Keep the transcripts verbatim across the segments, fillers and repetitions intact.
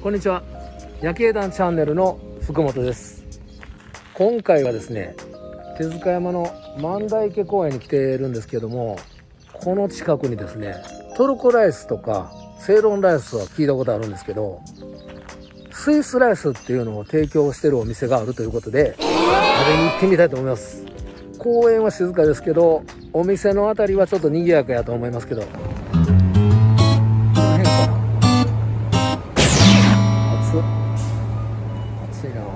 こんにちは。夜景談チャンネルの福本です。今回はですね、手塚山の万代家公園に来ているんですけども、この近くにですね、トルコライスとかセイロンライスは聞いたことあるんですけど、スイスライスっていうのを提供してるお店があるということで、食べに行ってみたいと思います。公園は静かですけど、お店のあたりはちょっと賑やかやと思いますけど、この辺かな。暑っ暑いな。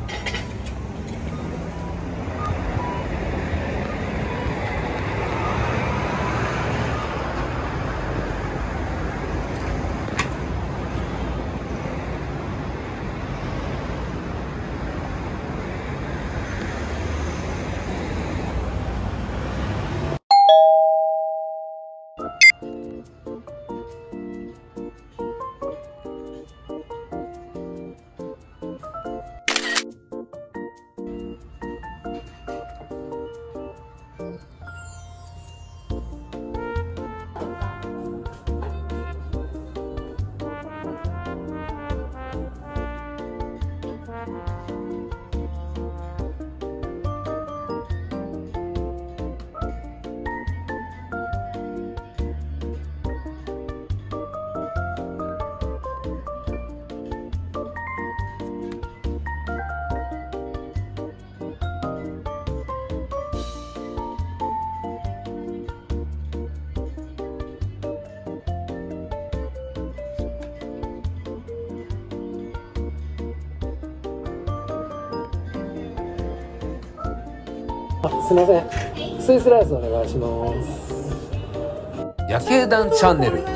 あ、すいません。スイスライスお願いします。夜景談チャンネル。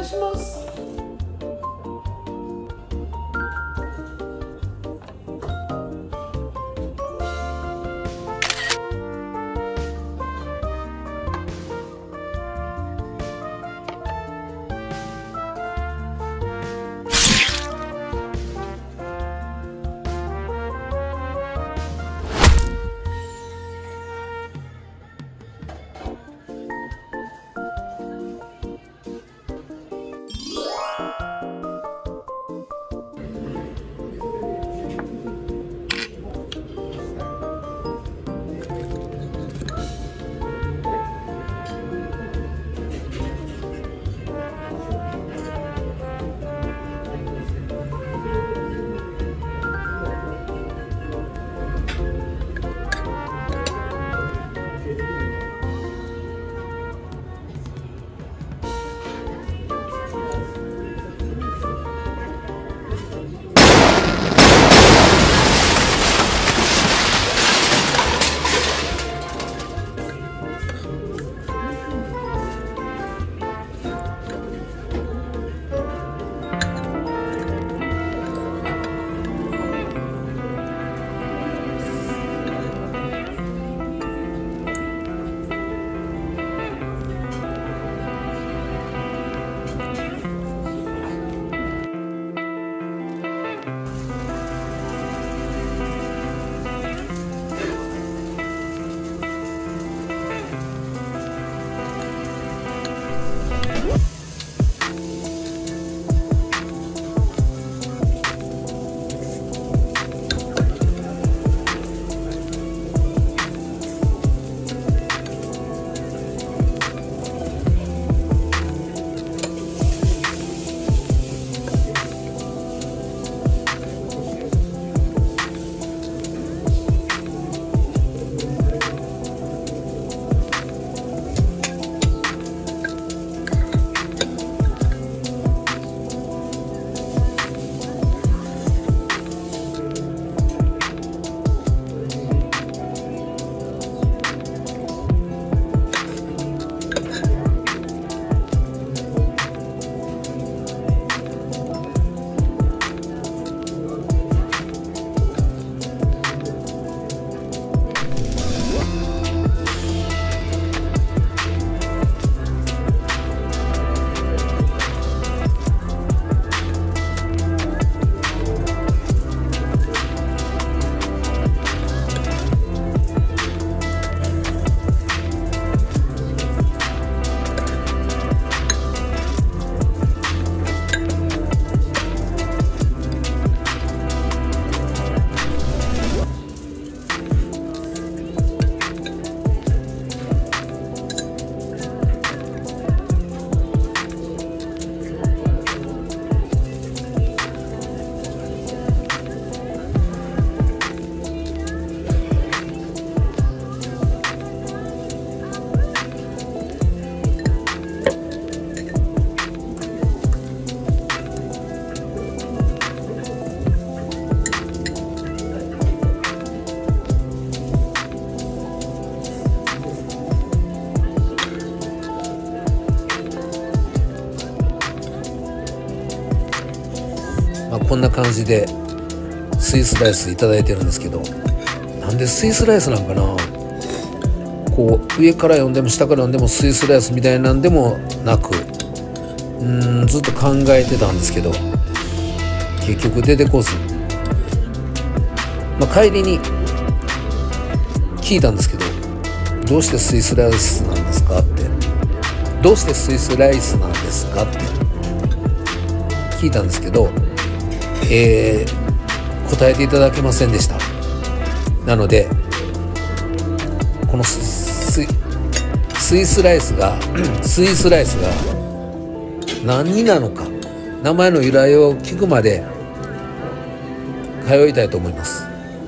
まあ、こんな感じでスイスライスいただいてるんですけど、なんでスイスライスなんかな。こう上から読んでも下から読んでもスイスライスみたいなんでもなく、うーんずっと考えてたんですけど結局出てこず、まあ、帰りに聞いたんですけど、どうしてスイスライスなんですかって、どうしてスイスライスなんですかって聞いたんですけど、えー、答えていただけませんでした。なのでこのスススイスライスがスイスライスが何なのか、名前の由来を聞くまで通いたいと思います。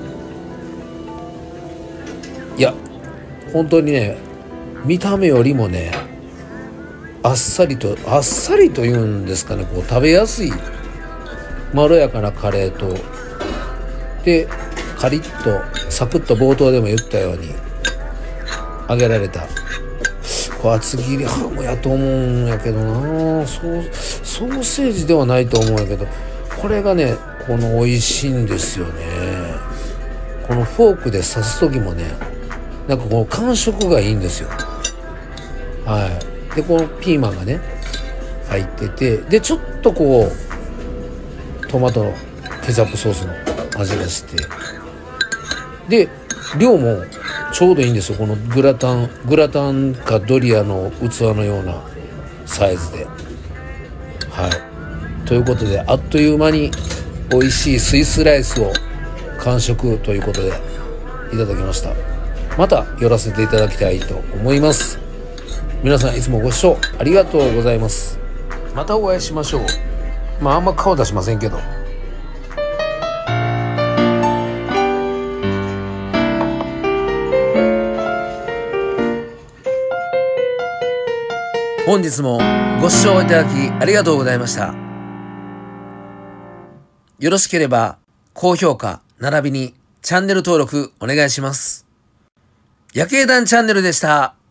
いや本当にね、見た目よりもね、あっさりとあっさりというんですかね、こう食べやすいまろやかなカレーと、でカリッとサクッと冒頭でも言ったように揚げられたこう厚切りハムやと思うんやけどな、ソー、ソーセージではないと思うんやけど、これがねこの美味しいんですよね。このフォークで刺す時もね、なんかこの感触がいいんですよ。はい。でこのピーマンがね入ってて、でちょっとこうトマトのケチャップソースの味がして、で量もちょうどいいんですよ。このグラタングラタンかドリアの器のようなサイズで、はい。ということであっという間に美味しいスイスライスを完食ということでいただきました。また寄らせていただきたいと思います。皆さんいつもご視聴ありがとうございます。またお会いしましょう。まああんま顔出しませんけど。本日もご視聴いただきありがとうございました。よろしければ高評価並びにチャンネル登録お願いします。夜景団チャンネルでした。